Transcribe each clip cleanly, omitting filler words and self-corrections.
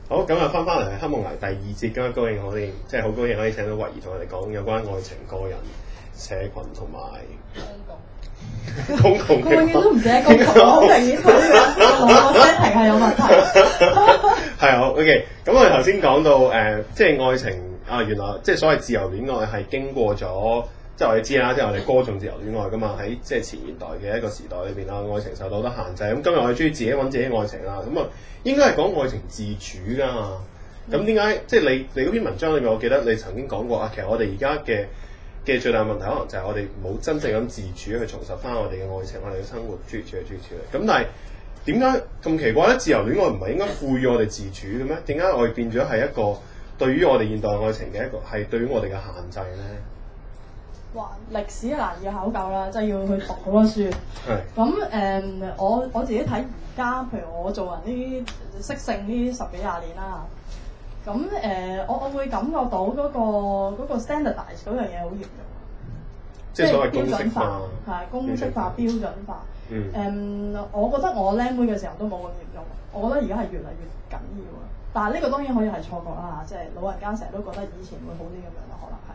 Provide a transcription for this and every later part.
好，咁啊翻嚟黑夢黎第二節，今日高興我哋即係好高興可以請到慧儀同我哋講有關愛情、個人、社群同埋公共嘅。 佢永遠都唔寫公共，好明顯佢呢個 setting 係有問題。 係好 OK，咁我哋頭先講到即係愛情啊，原來即係所謂自由戀愛係經過咗。即係我哋知啦，即係我哋歌頌自由戀愛噶嘛，喺即係前現代嘅一個時代裏邊啦，愛情受到好多限制。咁今日我哋中意自己揾自己愛情啦，咁啊應該係講愛情自主噶嘛。咁點解即係你嗰篇文章裏面，我記得你曾經講過啊，其實我哋而家嘅最大問題可能就係我哋冇真正咁自主去重拾翻我哋嘅愛情，我哋嘅生活諸如此類。咁但係點解咁奇怪咧？自由戀愛唔係應該賦予我哋自主嘅咩？點解我哋變咗係一個對於我哋現代愛情嘅一個係對於我哋嘅限制咧？ 哇！歷史難以考究啦，即係要去讀好多書。係。咁我自己睇而家，譬如我做人呢識性呢10幾20年啦。咁我會感覺到嗰個 standardize 嗰樣嘢好嚴重。 即係所謂標準化，係公式化、標準化。我覺得我靚妹嘅時候都冇咁嚴重，我覺得而家係越嚟越緊要啊！但係呢個當然可以係錯覺啦，即係老人家成日都覺得以前會好啲咁樣啦，可能係。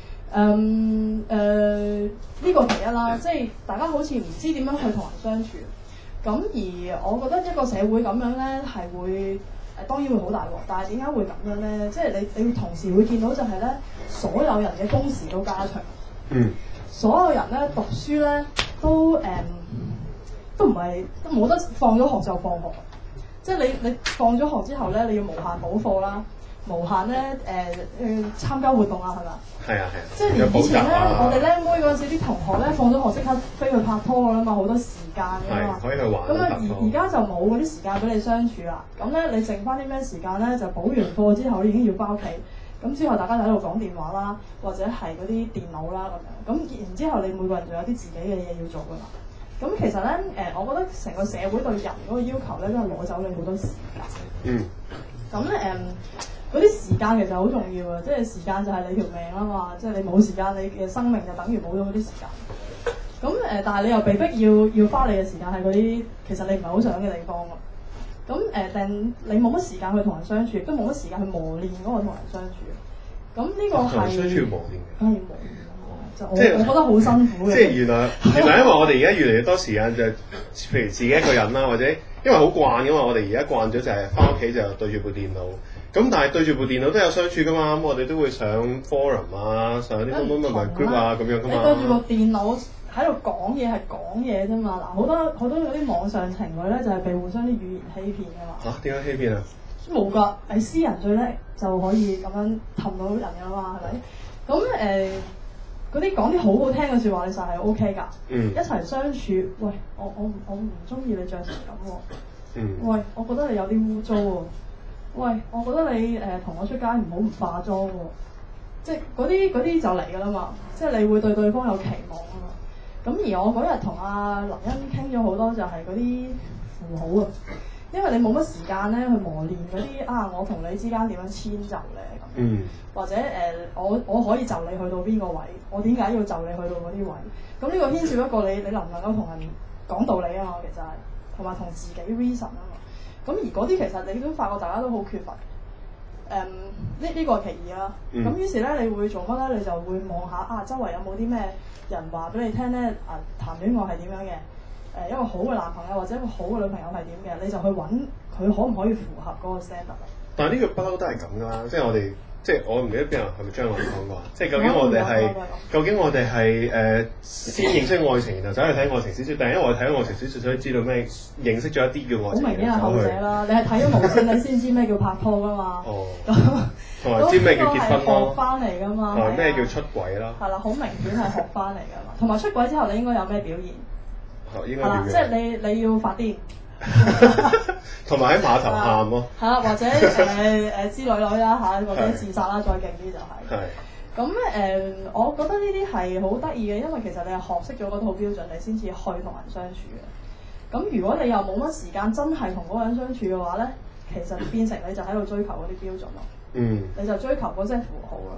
呢個其一啦，即係大家好似唔知點樣去同人相處。咁而我覺得一個社會咁樣咧，係會當然會好大鑊。但係點解會咁樣咧？即係你同時會見到就係咧，所有人嘅工時都加長。所有人咧讀書咧都唔係都冇得放咗學就放學。即係你放咗學之後咧，你要無限補課啦。無限咧參加活動啊，係咪？係啊。即係連以前咧，我哋僆妹嗰陣時啲同學咧，放咗學即刻飛去拍拖㗎啦嘛，好多時間㗎嘛。可以去玩。咁啊，而家就冇嗰啲時間俾你相處啦。咁咧，你剩翻啲咩時間咧？就補完課之後已經要翻屋企。咁之後大家就喺度講電話啦，或者係嗰啲電腦啦咁樣。咁然之後你每個人仲有啲自己嘅嘢要做㗎嘛。咁其實咧我覺得成個社會對人嗰個要求咧，都係攞走你好多時間。咁嗰啲時間其實好重要啊！即係時間就係你條命啊嘛，即係你冇時間，你嘅生命就等於冇咗嗰啲時間。咁但係你又被逼要花你嘅時間喺嗰啲其實你唔係好想嘅地方啊。咁但你冇乜時間去同人相處，亦都冇乜時間去磨練嗰個同人相處。咁呢個係相處要磨練嘅，係磨練啊！我覺得好辛苦嘅。即係原來因為我哋而家越嚟越多時間就譬如自己一個人啦，或者因為好慣㗎嘛，我哋而家慣咗就係翻屋企就對住部電腦。咁但係對住部電腦都有相處噶嘛，咁我哋都會上 forum 啊，上啲乜 group 啊咁樣噶嘛。你對住部電腦喺度講嘢係講嘢啫嘛，嗱好多嗰啲網上情侶咧就係被互相啲語言欺騙噶嘛。嚇？點解欺騙啊？冇㗎，係私人最叻就可以咁樣氹到人㗎嘛，係咪？咁嗰啲講啲好好聽嘅説話，你實係 OK 㗎。一齊相處，喂，我唔中意你着成咁喎。喂，我覺得你有啲污糟喎。喂，我覺得你同我出街唔化妝喎，即係嗰啲就嚟㗎啦嘛，即係你會對對方有期望啊嘛。咁而我嗰日同阿林欣傾咗好多，就係嗰啲符號啊，因為你冇乜時間咧去磨練嗰啲我同你之間點樣遷就咧咁，或者我可以就你去到邊個位，我點解要就你去到嗰啲位？咁呢個牽涉一個你能唔能夠同人講道理啊嘛，其實係同埋同自己 reason 啊嘛。咁而嗰啲其實你都發覺大家都好缺乏，呢個係其二啦。咁於是咧，你會做乜咧？你就會望下周圍有冇啲咩人話俾你聽咧？談戀愛係點樣嘅？一個好嘅男朋友或者一個好嘅女朋友係點嘅？你就去揾佢可唔可以符合嗰個 standard。但係呢個不嬲都係咁㗎啦，即係我哋。即係我唔記得邊人係咪張愛玲講過，即係究竟我哋係先認識愛情，然後走去睇愛情小説，但係因為我睇咗愛情小説，所以知道咩認識咗一啲叫愛情。好明顯係後者啦，你係睇咗無線你先知咩叫拍拖㗎嘛。同埋知咩叫結婚咯。學翻嚟㗎嘛。同埋咩叫出軌啦。係啦，好明顯係學翻嚟㗎嘛。同埋出軌之後，你應該有咩表現？應該點樣？即係你要發癲。同埋喺碼頭喊咯，係啦，或者之類啦嚇，或者自殺啦，再勁啲就係。係。咁我覺得呢啲係好得意嘅，因為其實你係學識咗嗰套標準，你先至去同人相處嘅。咁如果你又冇乜時間真係同嗰個人相處嘅話咧，其實變成你就喺度追求嗰啲標準咯。你就追求嗰隻符號咯。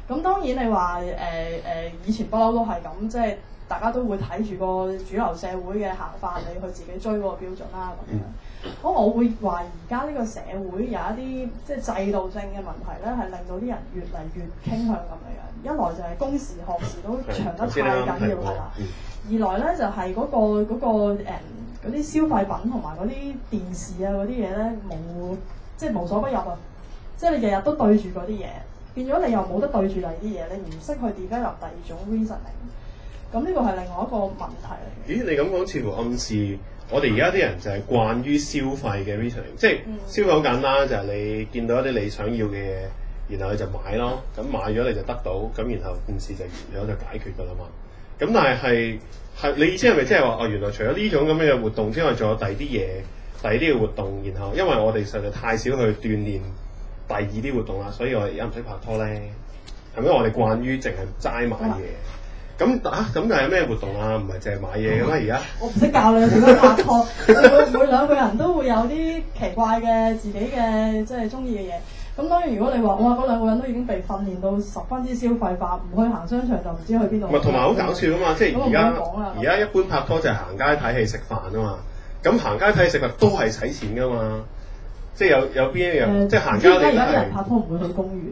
咁當然你話以前不嬲都係咁，即係大家都會睇住個主流社會嘅行法，你去自己追嗰個標準啦咁樣。咁我會話而家呢個社會有一啲即係制度性嘅問題咧，係令到啲人越嚟越傾向咁樣。一來就係工時學時都長得太緊要啦，二來咧就係嗰啲消費品同埋嗰啲電視啊嗰啲嘢咧即係無所不入啊！即係你日日都對住嗰啲嘢，變咗你又冇得對住第二啲嘢，你唔識去 develop 第二種 reasoning。咁呢個係另外一個問題嚟嘅。 咦？你咁講似乎暗示我哋而家啲人就係慣於消費嘅 reasoning，即係消費好簡單，就係你見到一啲你想要嘅嘢，然後你就買咯。咁買咗你就得到，咁然後件事就完咗就解決㗎啦嘛。咁但係你意思係咪即係話原來除咗呢種咁樣嘅活動之外，仲有第二啲嘢、第二啲嘅活動，然後因為我哋實在太少去鍛鍊第二啲活動啦，所以我哋而家唔識拍拖咧，係咪？我哋慣於淨係齋買嘢。咁就係咩活動啊？唔係淨係買嘢嘅咩？而家我唔識教你點樣拍拖，每兩個人都會有啲奇怪嘅自己嘅即係中意嘅嘢。咁當然如果你話哇嗰兩個人都已經被訓練到十分之消費化，唔去行商場就唔知去邊度。 唔係同埋好搞笑㗎嘛！即係而家一般拍拖就係行街睇戲食飯啊嘛。咁行街睇戲食飯都係使錢㗎嘛。即係有邊一樣？即係行街而家啲人拍拖唔會去公園。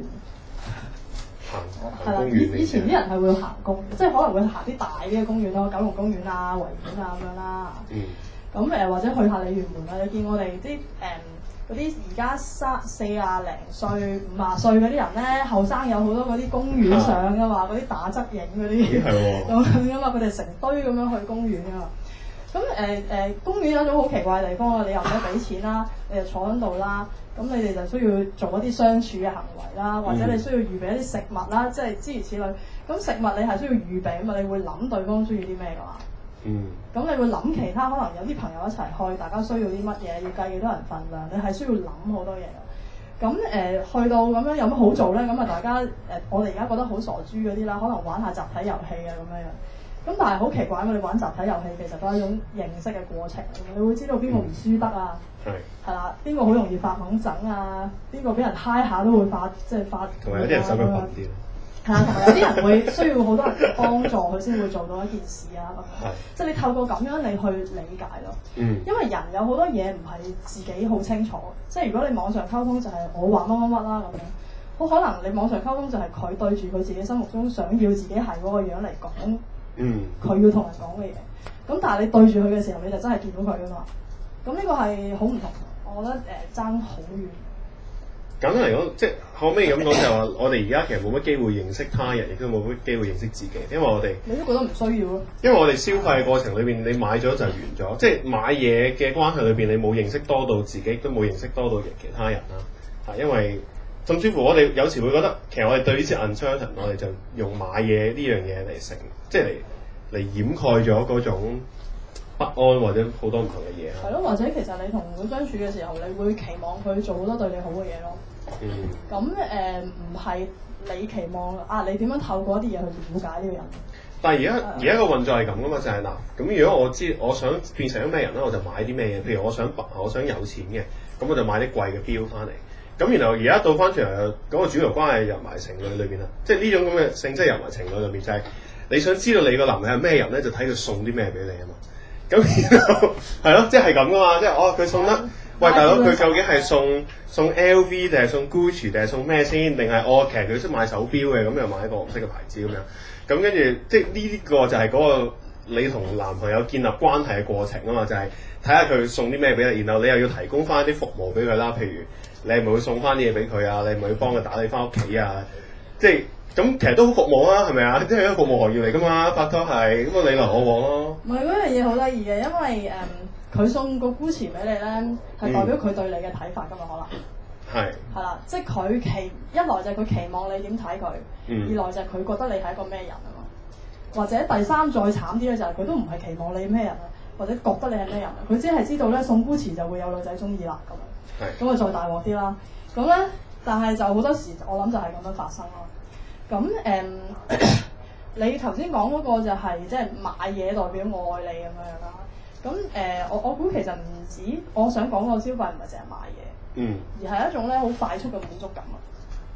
係啦，以前啲人係會行公，即係可能會行啲大啲嘅公園咯，九龍公園啊、維園啊咁樣啦。咁或者去下鯉魚門啊，你見我哋啲嗰啲而家40零歲、50歲嗰啲人咧，後生有好多嗰啲公園相噶嘛，嗰啲打側影嗰啲咁樣噶嘛，佢哋成堆咁樣去公園噶嘛。咁公園有一種好奇怪嘅地方啊，你又唔使俾錢啦，你就坐喺度啦。咁你哋就需要做一啲相處嘅行為啦，或者你需要預備一啲食物啦，即係諸如此類。咁食物你係需要預備啊嘛，你會諗對方中意啲咩㗎嘛？咁你會諗其他可能有啲朋友一齊去，大家需要啲乜嘢，要計幾多人份量，你係需要諗好多嘢㗎。咁去到咁樣有乜好做咧？咁大家我哋而家覺得好傻豬嗰啲啦，可能玩下集體遊戲啊咁樣。咁但係好奇怪，我哋玩集體遊戲其實都係一種認識嘅過程。你會知道邊個唔輸得啊？係啦，邊個好容易發猛整啊？邊個俾人揩下都會發。同埋有啲人手腳笨啲。 係啊，同埋有啲人會需要好多人嘅幫助，佢先會做到一件事啊。即係你透過咁樣你去理解咯。因為人有好多嘢唔係自己好清楚。即係如果你網上溝通就係我話乜乜乜啦咁樣，好可能你網上溝通就係佢對住佢自己心目中想要自己係嗰個樣嚟講。佢要同人講嘅嘢，咁但係你對住佢嘅時候，你就真係見到佢㗎嘛。咁呢個係好唔同，我覺得爭好遠。 簡單嚟講，即係可唔可以咁講就係話，我哋而家其實冇乜機會認識他人，亦都冇乜機會認識自己，因為我哋你都覺得唔需要咯。因為我哋消費嘅過程裏邊，你買咗就完咗，即係買嘢嘅關係裏邊，你冇認識多到自己，都冇認識多到其他人啦。因為甚至乎我哋有時會覺得，其實我哋對呢啲 uncertain，我哋就用買嘢呢樣嘢嚟即係嚟掩蓋咗嗰種不安或者好多唔同嘅嘢。 係咯，或者其實你同佢相處嘅時候，你會期望佢做好多對你好嘅嘢咯。咁唔係你期望你點樣透過一啲嘢去了解呢個人？ 但係而家個運作係咁噶嘛，就係咁如果我知我想變成咗咩人咧，我就買啲咩嘢。譬如我想有錢嘅，咁我就買啲貴嘅錶翻嚟。咁然後而家倒翻轉嚟，嗰個主流關係入埋情侶裏邊啦，即係呢種咁嘅性質入埋情侶裏邊，就係你想知道你個男人係咩人咧，就睇佢送啲咩俾你啊嘛。咁然後係咯，即係咁噶嘛，即係佢送得，喂大佬佢究竟係送 LV 定係送 Gucci 定係送咩先？定係其實佢識買手錶嘅，咁又買一個唔識嘅牌子咁樣。咁跟住即係呢個就係嗰個你同男朋友建立關係嘅過程啊嘛，就係睇下佢送啲咩俾你，然後你又要提供翻啲服務俾佢啦，譬如。你係咪會送翻啲嘢俾佢啊？你係咪會幫佢打理翻屋企啊？即係咁，其實都好服務啊，係咪啊？即係一個服務行業嚟㗎嘛，拍拖係咁啊，你來我往咯。唔係嗰樣嘢好得意嘅，因為佢送個 Gucci 俾你咧，係代表佢對你嘅睇法㗎嘛，可能係啦，即係佢一來就係佢期望你點睇佢，二來就係佢覺得你係一個咩人啊嘛，或者第三再慘啲咧，就係佢都唔係期望你咩人啊，或者覺得你係咩人啊，佢只係知道咧送 Gucci 就會有女仔中意啦咁樣。咁啊再大鑊啲啦，咁咧，但係就好多時我諗就係咁樣發生咯。咁你頭先講嗰個就係即係買嘢代表愛你咁樣啦。咁我估其實唔止，我想講個消費唔係淨係買嘢，而係一種咧好快速嘅滿足感啊。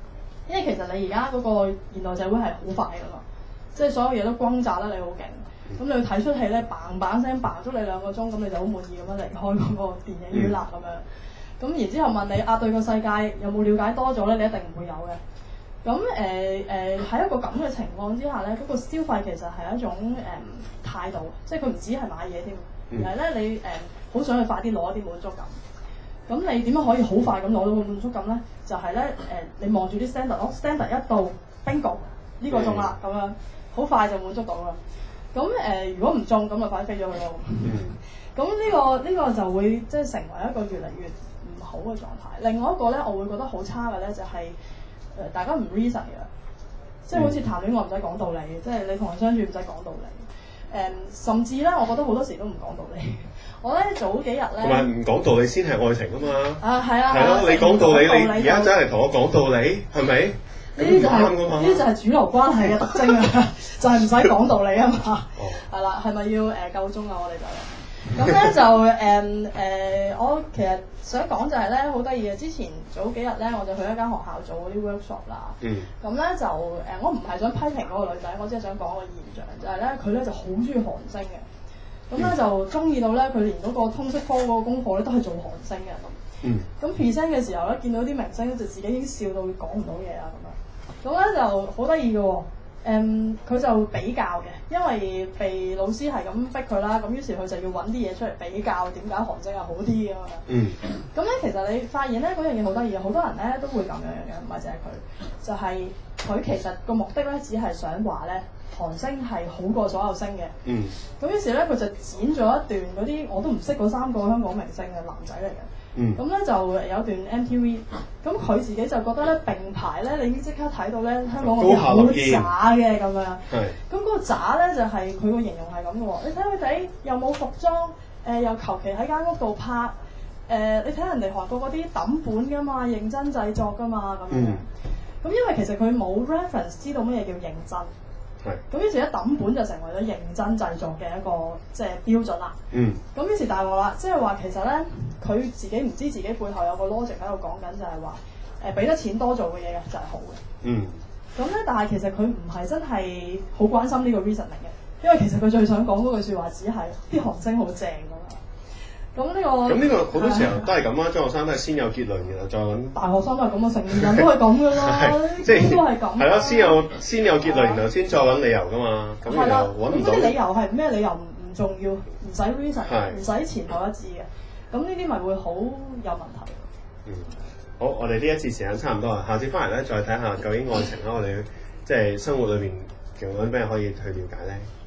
因為其實你而家嗰個現代社會係好快噶嘛，即係所有嘢都轟炸得你好勁，咁你要睇出戲咧嘭嘭聲嘭足你2個鐘，咁你就好滿意咁樣離開嗰個電影院啦咁樣。咁然之後問你對個世界有冇了解多咗咧？你一定唔會有嘅。咁喺一個咁嘅情況之下咧，嗰個消費其實係一種態度，即係佢唔止係買嘢添，而係咧你好想去快啲攞一啲滿足感。咁你點樣可以好快咁攞到個滿足感咧？就係咧你望住啲 standard 一到 bingo 呢個中啦咁樣，好快就滿足到啦。咁如果唔中咁就快啲飛咗佢咯。咁呢個就會即係成為一個越嚟越唔好嘅狀態。另外一個咧，我會覺得好差嘅咧就係大家唔 reason 嘅，即係好似談戀愛唔使講道理，即係你同人相處唔使講道理。甚至咧，我覺得好多時都唔講道理。我咧早幾日咧， 同埋唔講道理先係愛情啊嘛。 係啊， 係咯，你講道理，你而家走嚟同我講道理，係咪？ 呢啲就係主流關係嘅特徵啊，就係唔使講道理啊嘛。係啦，係咪要夠鐘啊？我哋就咁咧就我其實想講就係咧好得意嘅。之前早幾日咧，我就去一間學校做嗰啲 workshop 啦。咁咧就我唔係想批評嗰個女仔，我只係想講個現象，就係咧佢咧就好中意韓星嘅。咁咧就中意到咧，佢連嗰個通識科嗰個功課咧都係做韓星嘅咁。咁 present 嘅時候咧，見到啲明星就自己已經笑到講唔到嘢啦咁樣。咁咧就好得意嘅喎。佢就比較嘅，因為被老師係咁逼佢啦，咁於是佢就要揾啲嘢出嚟比較，點解韓星係好啲咁樣。咁咧其實你發現咧嗰樣嘢好得意嘅，好多人咧都會咁樣嘅，唔係淨係佢，就係佢其實個目的咧只係想話咧韓星係好過所有星嘅。咁於是咧佢就剪咗一段嗰啲我都唔識嗰3個香港明星嘅男仔嚟嘅。咁咧就有段 MTV，咁佢自己就覺得咧並排咧，你已經即刻睇到咧香港嗰啲好渣嘅咁樣。咁嗰個渣咧就係佢個形容係咁嘅喎。你睇佢哋又冇服裝，又求其喺間屋度拍。你睇人哋韓國嗰啲抌本㗎嘛，認真製作㗎嘛咁樣。咁因為其實佢冇 reference 知道乜嘢叫認真。咁於是一抌本就成為咗認真製作嘅一個即係標準啦。咁於是大鑊啦，即係話其實咧佢自己唔知自己背後有個 logic 喺度講緊，就係話俾得錢多做嘅嘢就係好嘅。咁咧，但係其實佢唔係真係好關心呢個 reasoning 嘅，因為其實佢最想講嗰句説話只係啲韓星好正㗎嘛。咁呢個好多時候都係咁啦，中學生都係先有結論，然後再揾。 大學生都係咁啊，成年人都係咁㗎啦， 即係都係咁。 係咯，先有結論，然後先再揾理由㗎嘛。咁然後揾唔到。 咁啲理由係咩理由唔重要，唔使 reason，唔使前後一致嘅。咁呢啲咪會好有問題。 好，我哋呢一次時間差唔多啦，下次翻嚟咧再睇下究竟愛情啦，我哋即係生活裏邊有啲咩可以去了解咧。